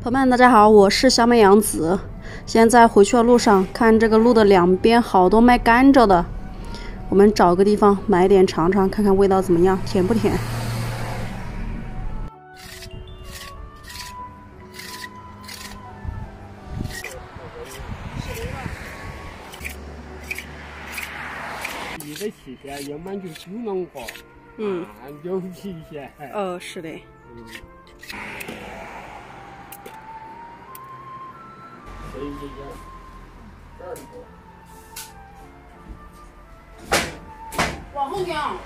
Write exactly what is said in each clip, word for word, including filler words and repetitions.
朋友们，大家好，我是小美洋子。现在回去的路上，看这个路的两边好多卖甘蔗的，我们找个地方买点尝尝，看看味道怎么样，甜不甜。 你的期限要满就不能花， 嗯， 有期限。 哦，是的。 嗯。这一些这儿王红娘，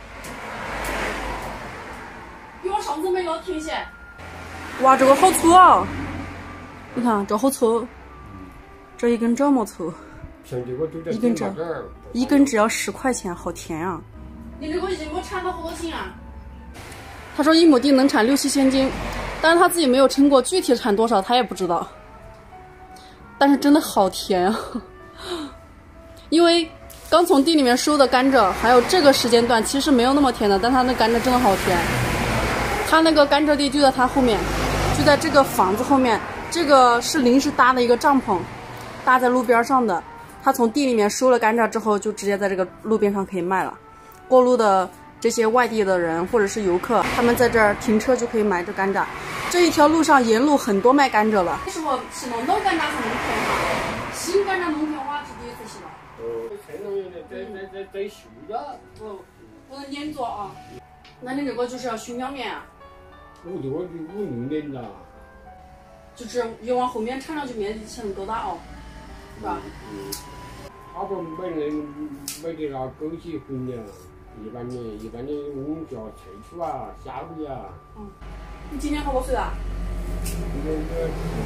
比我上次买的甜些。哇，这个好粗啊！你看这好粗，这一根这么粗， 像这个都在一根这，一根只要十块钱，好甜啊！你这个一亩产到好多斤啊？他说一亩地能产六七千斤，但是他自己没有称过，具体产多少他也不知道。但是真的好甜啊！因为刚从地里面收的甘蔗，还有这个时间段其实没有那么甜的，但它那甘蔗真的好甜。它那个甘蔗地就在它后面，就在这个房子后面，这个是临时搭的一个帐篷，搭在路边上的。他从地里面收了甘蔗之后，就直接在这个路边上可以卖了。过路的这些外地的人或者是游客，他们在这儿停车就可以买这甘蔗。这一条路上沿路很多卖甘蔗的。为什么是弄到甘蔗是农田化？新甘蔗农田化是第一次是吧？ 哦，这农业的在在在在修的。 哦，不能连着啊。那你这个就是要熏两年啊？ 五多五六年了。 就是越往后面产量就面积才能多大哦，是吧？ 嗯。他不没人没得那枸杞混粮，一般的一般的我们叫菜出啊、虾米啊。 嗯。你今年好多岁了？ 那个，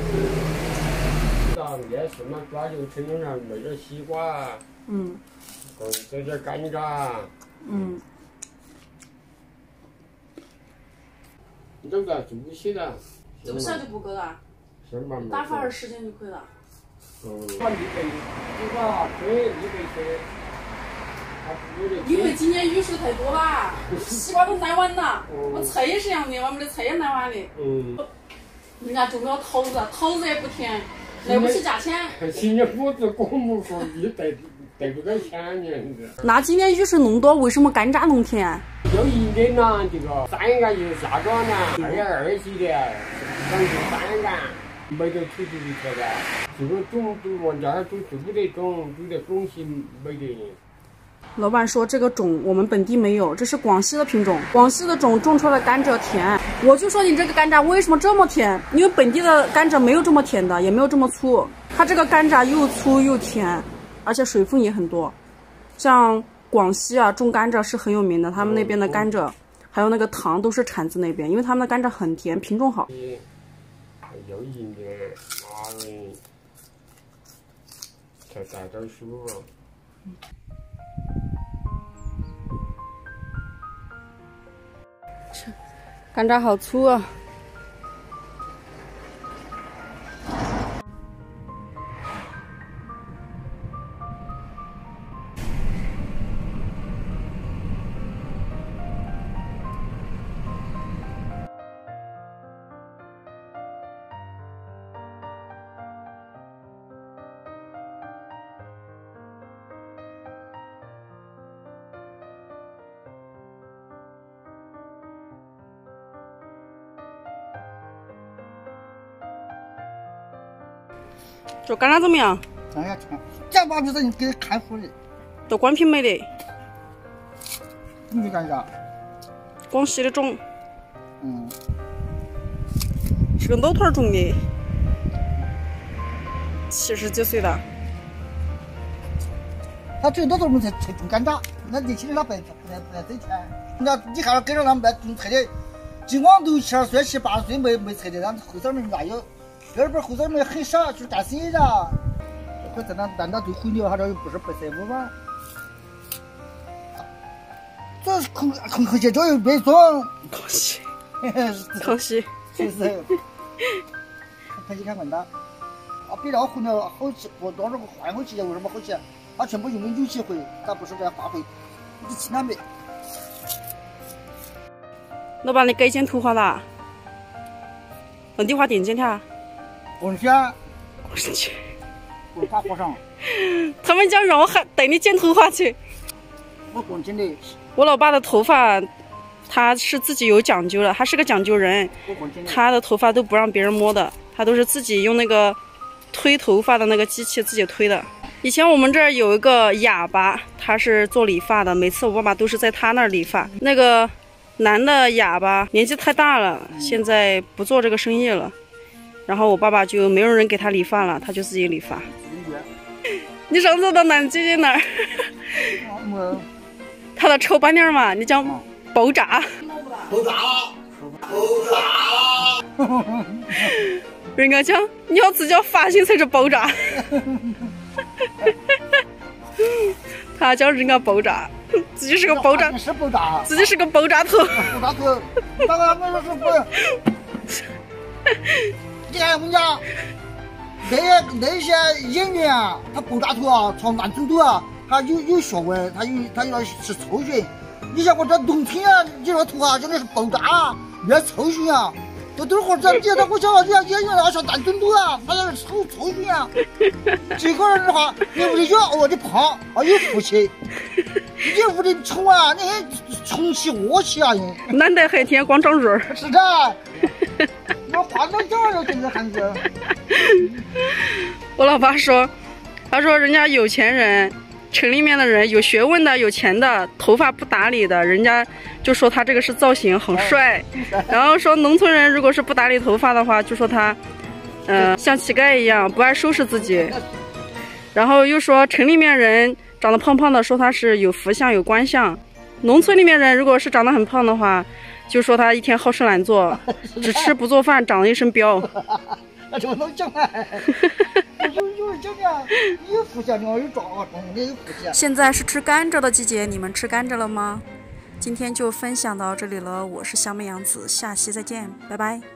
到夜市嘛，抓就城中上卖点西瓜。嗯。嗯，这点甘蔗。嗯。你都不要做起的。 做起来就不够了。 是慢慢。 打发点时间就可以了。 嗯。把你给，你把推你给推。 因为今年雨水太多了，西瓜都耐完了。我菜也是一样的，我们的菜也耐完的。嗯。人家种了桃子，桃子也不甜，卖不起价钱。 今年果子果木说你得得不到钱呢。 那今年雨水弄多，为什么甘蔗弄甜？ 有一年呐，这个三杆就下庄了，二点二级的，长就三杆，没得土地的车的。这个种都往家都都不得种，都得广西没得。 老板说这个种我们本地没有，这是广西的品种，广西的种种出来的甘蔗甜。我就说你这个甘蔗为什么这么甜？因为本地的甘蔗没有这么甜的，也没有这么粗。它这个甘蔗又粗又甜，而且水分也很多。像广西啊，种甘蔗是很有名的，他们那边的甘蔗还有那个糖都是产自那边，因为他们的甘蔗很甜，品种好。 有银的，妈的，才带点书。 甘蔗好粗啊！这甘蔗怎么样？ 哎呀，看，这把子你给看出的， 都关平没的。 你没干啥？ 广西的种， 嗯， 是个老头儿种的，七十几岁了。 他只有老头儿们才才种甘蔗，那年轻人他不不不挣钱。人家你看跟着他们来种菜的，尽管都七十岁、七八十岁没没菜的，咱后生们哪有？这边后生们很少，就是干生意的。这在那咱那都混了，他这又不是不师傅吗？这空空空气这又没种。 康熙，康熙， 是不是？看你看问他，啊，别让混了好气，我当时换回去为什么好气？他全部用的有机肥，咱不是这化肥，你去哪没？ 老板，你改剪头发了？本地化电剪条？ 滚圈， 我去， 滚大和尚。 他们讲让我还带你剪头发去。 我滚真的。 我老爸的头发，他是自己有讲究的，他是个讲究人。他的头发都不让别人摸的，他都是自己用那个推头发的那个机器自己推的。以前我们这儿有一个哑巴，他是做理发的，每次我爸爸都是在他那儿理发。那个男的哑巴年纪太大了，现在不做这个生意了，然后我爸爸就没有人给他理发了，他就自己理发。你上次到南姐姐那儿，他的丑板脸嘛，你讲爆炸， 爆炸，爆炸， 人家讲你要自己发型才是爆炸。他叫人家爆炸，自己是个爆炸， 是爆炸， 自己是个爆炸头。 爆炸头，那个那个是不？你看我们家那些那些演员啊，他爆炸头啊，从南成都啊，他有有学问，他有他有是抽训。你像我这农村啊，你这头啊，真的是爆炸，越抽训啊。这等会儿咱接着我讲，人家演员啊，像南成都啊，他要是抽抽训啊。这个人的话，你屋里有饿的胖，啊有福气；你屋里穷啊，你穷气恶气啊！ 难得还天光长肉。 是的，我话都讲了，这个汉子。 我老爸说，他说人家有钱人。城里面的人有学问的、有钱的，头发不打理的，人家就说他这个是造型，很帅。然后说农村人如果是不打理头发的话，就说他，呃，像乞丐一样不爱收拾自己。然后又说城里面人长得胖胖的，说他是有福相、有官相；农村里面人如果是长得很胖的话，就说他一天好吃懒做，只吃不做饭，长了一身膘。 那怎么能讲啊？有有人讲啊，有福气，你要有壮啊，中午有福气。 现在是吃甘蔗的季节，你们吃甘蔗了吗？今天就分享到这里了，我是小美洋子，下期再见，拜拜。